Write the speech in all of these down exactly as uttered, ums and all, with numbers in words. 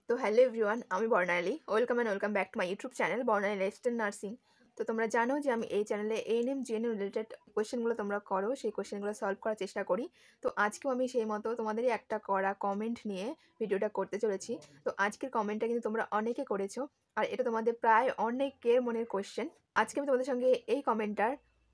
তো hello everyone, আমি Barnali. Welcome and welcome back to my YouTube channel Barnali lifestyle nursing. তো তোমরা জানো যে আমি এই চ্যানেলে এএনএম জিএনএম রিলেটেড কোয়েশ্চেনগুলো তোমরা করো, সেই কোয়েশ্চেনগুলো সলভ করার চেষ্টা করি। তো আজকেও আমি সেই মতো তোমাদেরই একটা করা কমেন্ট নিয়ে ভিডিওটা করতে চলেছি। তো আজকের কমেন্টটা কিন্তু তোমরা অনেকে করেছো, আর এটা তোমাদের প্রায় অনেকের মনের কোয়েশ্চেন। আজকে আমি তোমাদের সঙ্গে এই কমেন্টটার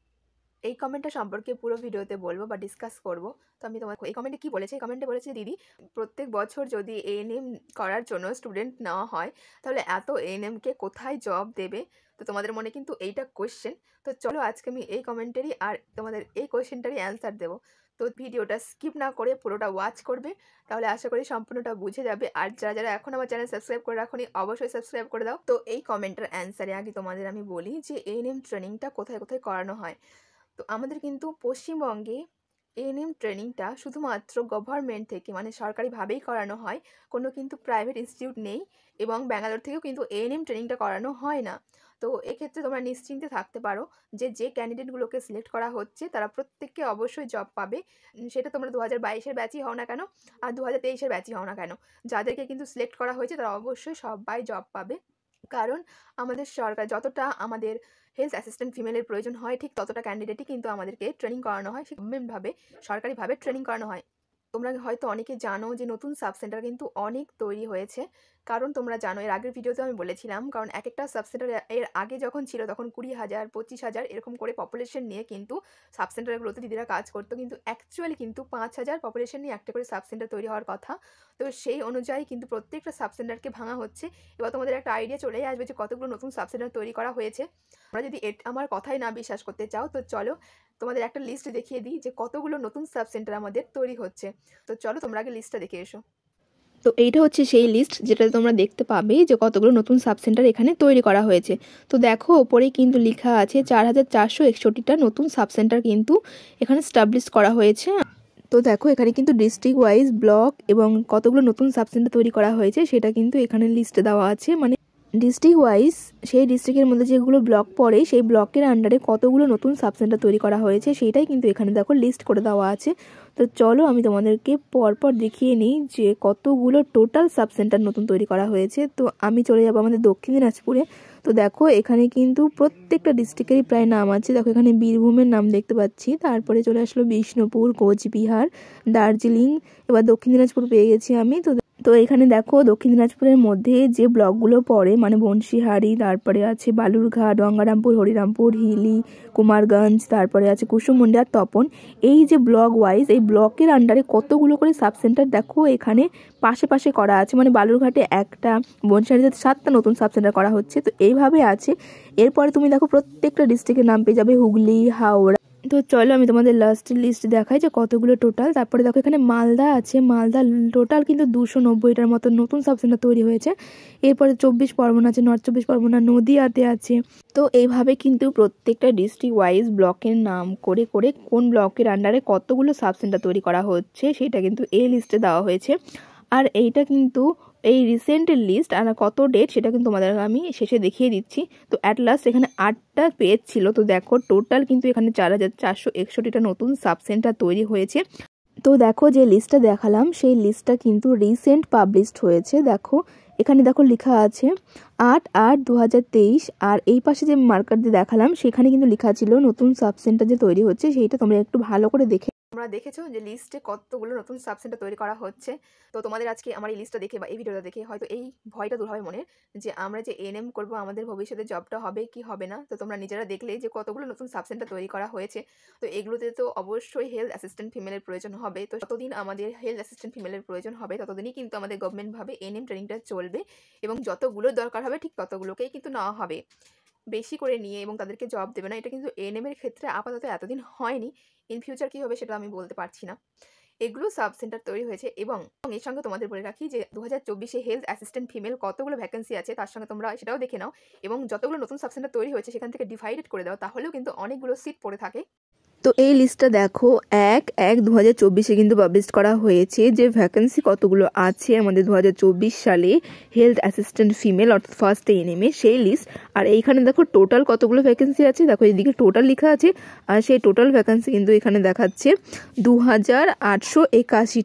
এই কমেন্টটা সম্পর্কে পুরো ভিডিওতে বলবো বা ডিসকাস করবো। তো আমি তোমাকে এই কমেন্টে কী বলেছে, এই কমেন্টে বলেছে, দিদি প্রত্যেক বছর যদি এএনএম করার জন্য স্টুডেন্ট নেওয়া হয় তাহলে এত এএনএমকে কোথায় জব দেবে। তো তোমাদের মনে কিন্তু এইটা কোয়েশ্চেন। তো চলো আজকে আমি এই কমেন্টেরই আর তোমাদের এই কোয়েশ্চেনটারই অ্যান্সার দেবো। তো ভিডিওটা স্কিপ না করে পুরোটা ওয়াচ করবে, তাহলে আশা করি সম্পূর্ণটা বুঝে যাবে। আর যারা যারা এখন আমার চ্যানেল সাবস্ক্রাইব করে রাখোনি অবশ্যই সাবস্ক্রাইব করে দাও। তো এই কমেন্টের অ্যান্সারে আগে তোমাদের আমি বলি যে এএনএম ট্রেনিংটা কোথায় কোথায় করানো হয়। তো আমাদের কিন্তু পশ্চিমবঙ্গে এএনএম ট্রেনিংটা শুধুমাত্র গভর্নমেন্ট থেকে মানে সরকারিভাবেই করানো হয়, কোনো কিন্তু প্রাইভেট ইনস্টিটিউট নেই, এবং ব্যাঙ্গালোর থেকেও কিন্তু এএনএম ট্রেনিংটা করানো হয় না। তো এক্ষেত্রে তোমরা নিশ্চিন্তে থাকতে পারো যে যে ক্যান্ডিডেটগুলোকে সিলেক্ট করা হচ্ছে তারা প্রত্যেককে অবশ্যই জব পাবে। সেটা তোমরা দু হাজার বাইশের ব্যাচই হও না কেন আর দু হাজার তেইশের ব্যাচই হও না কেন, যাদেরকে কিন্তু সিলেক্ট করা হয়েছে তারা অবশ্যই সবাই জব পাবে। কারণ আমাদের সরকার যতটা আমাদের হেলথ অ্যাসিস্ট্যান্ট ফিমেলের প্রয়োজন হয়, ঠিক ততটা ক্যান্ডিডেটই কিন্তু আমাদেরকে ট্রেনিং করানো হয়, গভর্নমেন্টভাবে সরকারিভাবে ট্রেনিং করানো হয়। তোমরা হয়তো অনেকে জানো যে নতুন সাব সেন্টার কিন্তু অনেক তৈরি হয়েছে। কারণ তোমরা জানো, এর আগের ভিডিওতে আমি বলেছিলাম, কারণ এক একটা সাব সেন্টার এর আগে যখন ছিল তখন কুড়ি হাজার পঁচিশ হাজার এরকম করে পপুলেশন নিয়ে কিন্তু সাব সেন্টারগুলোতে দিদিরা কাজ করতো, কিন্তু অ্যাকচুয়ালি কিন্তু পাঁচ হাজার পপুলেশন নিয়ে একটা করে সাব সেন্টার তৈরি হওয়ার কথা। তো সেই অনুযায়ী কিন্তু প্রত্যেকটা সাব সেন্টারকে ভাঙা হচ্ছে। এবার তোমাদের একটা আইডিয়া চলেই আসবে যে কতগুলো নতুন সাব সেন্টার তৈরি করা হয়েছে। তোমরা যদি আমার কথাই না বিশ্বাস করতে চাও তো চলো তোমাদের একটা লিস্ট দেখিয়ে দিই যে কতগুলো নতুন সাব সেন্টার আমাদের তৈরি হচ্ছে। তো চলো তোমরা আগে লিস্টটা দেখে এসো। তো এইটা হচ্ছে সেই লিস্ট যেটা তোমরা দেখতে পাবে যে কতগুলো নতুন সাব সেন্টার এখানে তৈরি করা হয়েছে। তো দেখো ওপরেই কিন্তু লেখা আছে চার হাজার চারশো একষট্টিটা নতুন সাব সেন্টার কিন্তু এখানে স্টাবলিশ করা হয়েছে। তো দেখো এখানে কিন্তু ডিস্ট্রিক্ট ওয়াইজ ব্লক এবং কতগুলো নতুন সাব সেন্টার তৈরি করা হয়েছে সেটা কিন্তু এখানে লিস্টে দেওয়া আছে। মানে ডিস্ট্রিক্ট ওয়াইজ সেই ডিস্ট্রিক্টের মধ্যে যেগুলো ব্লক পড়ে সেই ব্লকের আন্ডারে কতগুলো নতুন সাব সেন্টার তৈরি করা হয়েছে সেইটাই কিন্তু এখানে দেখো লিস্ট করে দেওয়া আছে। তো চলো আমি তোমাদেরকে পরপর দেখিয়ে নিই যে কতগুলো টোটাল সাব সেন্টার নতুন তৈরি করা হয়েছে। তো আমি চলে যাবো আমাদের দক্ষিণ দিনাজপুরে। তো দেখো এখানে কিন্তু প্রত্যেকটা ডিস্ট্রিক্টেরই প্রায় নাম আছে। দেখো এখানে বীরভূমের নাম দেখতে পাচ্ছি, তারপরে চলে আসলো বিষ্ণুপুর, কোচবিহার, দার্জিলিং, এবার দক্ষিণ দিনাজপুর পেয়ে গেছি আমি। তো তো এখানে দেখো দক্ষিণ দিনাজপুরের মধ্যে যে ব্লকগুলো পড়ে মানে বংশীহারি, তারপরে আছে বালুরঘাট, গঙ্গারামপুর, হরিরামপুর, হিলি, কুমারগঞ্জ, তারপরে আছে কুসুমুন্ডি আর তপন। এই যে ব্লক ওয়াইজ এই ব্লকের আন্ডারে কতগুলো করে সাব সেন্টার দেখো এখানে পাশে পাশে করা আছে। মানে বালুরঘাটে একটা, বংশীহারিতে সাতটা নতুন সাব সেন্টার করা হচ্ছে। তো এইভাবে আছে। এরপরে তুমি দেখো প্রত্যেকটা ডিস্ট্রিক্টের নাম পেয়ে যাবে, হুগলি, হাওড়া। তো চলো আমি তোমাদের লাস্ট লিস্ট দেখাই যে কতগুলো টোটাল। তারপরে দেখো এখানে মালদা আছে, মালদা টোটাল কিন্তু দুশো নব্বইটার মতো নতুন সাব সেন্টার তৈরি হয়েছে। এরপরে চব্বিশ পরগনা আছে, নর্থ চব্বিশ পরগনা, নদিয়াতে আছে। তো এইভাবে কিন্তু প্রত্যেকটা ডিস্ট্রিক্ট ওয়াইজ ব্লকের নাম করে করে কোন ব্লকের আন্ডারে কতগুলো সাব সেন্টার তৈরি করা হচ্ছে সেটা কিন্তু এই লিস্টে দেওয়া হয়েছে। আর এইটা কিন্তু এই রিসেন্টের লিস্ট, আর কত ডেট সেটা কিন্তু তোমাদের আমি শেষে দেখিয়ে দিচ্ছি। তো অ্যাট লাস্ট এখানে আটটা পেজ ছিল। তো দেখো টোটাল কিন্তু এখানে চার হাজার চারশো একষট্টিটা নতুন সাব সেন্টার তৈরি হয়েছে। তো দেখো যে লিস্টটা দেখালাম সেই লিস্টটা কিন্তু রিসেন্ট পাবলিশড হয়েছে। দেখো এখানে দেখো লেখা আছে আট আট দু হাজার তেইশ, আর এই পাশে যে মার্কার দিয়ে দেখালাম সেখানে কিন্তু লেখা ছিল নতুন সাব সেন্টার যে তৈরি হচ্ছে সেইটা তোমরা একটু ভালো করে দেখে। তোমরা দেখেছো যে লিস্টে কতগুলো নতুন সাব সেন্টার তৈরি করা হচ্ছে। তো তোমাদের আজকে আমার এই লিস্টটা দেখে বা এই ভিডিওটা দেখে হয়তো এই ভয়টা দূর হবে মনে যে আমরা যে এএনএম করবো আমাদের ভবিষ্যতে জবটা হবে কি হবে না। তো তোমরা নিজেরা দেখলে যে কতগুলো নতুন সাব সেন্টার তৈরি করা হয়েছে। তো এগুলোতে তো অবশ্যই হেলথ অ্যাসিস্ট্যান্ট ফিমেলের প্রয়োজন হবে। তো যতদিন আমাদের হেলথ অ্যাসিস্ট্যান্ট ফিমেলের প্রয়োজন হবে ততদিনই কিন্তু আমাদের গভর্নমেন্টভাবে এএনএম ট্রেনিংটা চলবে, এবং যতগুলো দরকার হবে ঠিক ততগুলোকেই কিন্তু নেওয়া হবে, বেশি করে নিয়ে এবং তাদেরকে জব দেবে না। এটা কিন্তু এএনএম এর ক্ষেত্রে আপাতত এতদিন হয়নি, ইন ফিউচার কী হবে সেটা আমি বলতে পারছি না। এগুলো সাব সেন্টার তৈরি হয়েছে, এবং এর সঙ্গে তোমাদের বলে রাখি যে দু হাজার চব্বিশে হেলথ অ্যাসিস্ট্যান্ট ফিমেল কতগুলো ভ্যাকেন্সি আছে তার সঙ্গে তোমরা সেটাও দেখে নাও, এবং যতগুলো নতুন সাব সেন্টার তৈরি হয়েছে সেখান থেকে ডিভাইডেড করে দাও, তাহলেও কিন্তু অনেকগুলো সিট পড়ে থাকে। তো এই লিস্টটা দেখো এক এক দু হাজার চব্বিশে কিন্তু পাবলিশ করা হয়েছে যে ভ্যাকেন্সি কতগুলো আছে আমাদের দু হাজার চব্বিশ সালে হেলথ অ্যাসিস্ট্যান্ট ফিমেল অর্থাৎ ফার্স্ট এএনএমে সেই লিস্ট। আর এইখানে দেখো টোটাল কতগুলো ভ্যাকেন্সি আছে, দেখো এদিকে টোটাল লেখা আছে, আর সেই টোটাল ভ্যাকেন্সি কিন্তু এখানে দেখাচ্ছে দু হাজার আটশো একাশিটা।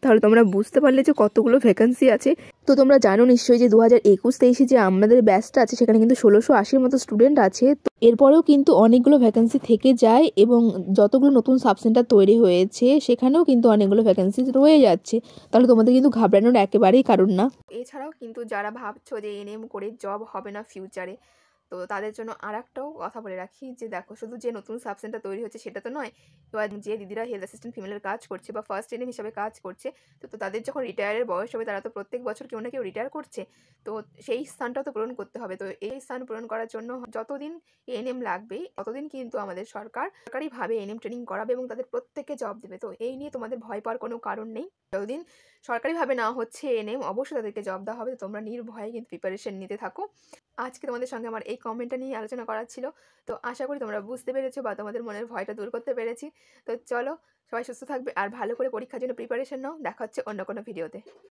তাহলে তোমরা বুঝতে পারলে যে কতগুলো ভ্যাকেন্সি আছে। তো তোমরা জানো নিশ্চয়ই যে দু হাজার একুশ তেইশে যে আমাদের ব্যাচটা আছে সেখানে কিন্তু ষোলোশো আশির মতো স্টুডেন্ট আছে। তো এরপরেও কিন্তু অনেকগুলো ভ্যাকেন্সি থেকে যায় এবং যতগুলো নতুন সাবসেন্টার তৈরি হয়েছে সেখানেও কিন্তু অনেকগুলো ভ্যাকেন্সি রয়ে যাচ্ছে। তাহলে তোমাদের কিন্তু ঘাবড়ানোর একেবারেই কারণ না। এছাড়াও কিন্তু যারা ভাবছো যে এনএম করে জব হবে না ফিউচারে, তো তাদের জন্য আর একটাও কথা বলে রাখি যে দেখো, শুধু যে নতুন সাবসেন্টার তৈরি হচ্ছে সেটা তো নয়, এবার যে দিদিরা হেলথ অ্যাসিস্ট্যান্ট ফিমেলের কাজ করছে বা ফার্স্ট এনএম হিসাবে কাজ করছে, তো তো তাদের যখন রিটায়ারের বয়স হবে তারা তো প্রত্যেক বছর কেউ না কেউ রিটায়ার করছে, তো সেই স্থানটাও তো পূরণ করতে হবে। তো এই স্থান পূরণ করার জন্য যতদিন এএনএম লাগবে ততদিন কিন্তু আমাদের সরকার সরকারিভাবে এএনএম ট্রেনিং করাবে এবং তাদের প্রত্যেককে জব দেবে। তো এই নিয়ে তোমাদের ভয় পাওয়ার কোনো কারণ নেই। যতদিন সরকারিভাবে না হচ্ছে এএনএম, অবশ্যই তাদেরকে জব দেওয়া হবে। তো তোমরা নির্ভয়ে কিন্তু প্রিপারেশন নিতে থাকো। আজকে তোমাদের সঙ্গে আমার এই কমেন্টটা নিয়ে আলোচনা করার ছিল। তো আশা করি তোমরা বুঝতে পেরেছো বা তোমাদের মনের ভয়টা দূর করতে পেরেছি। তো চলো, সবাই সুস্থ থাকবে আর ভালো করে পরীক্ষার জন্য প্রিপারেশন নাও। দেখা হচ্ছে অন্য কোনো ভিডিওতে।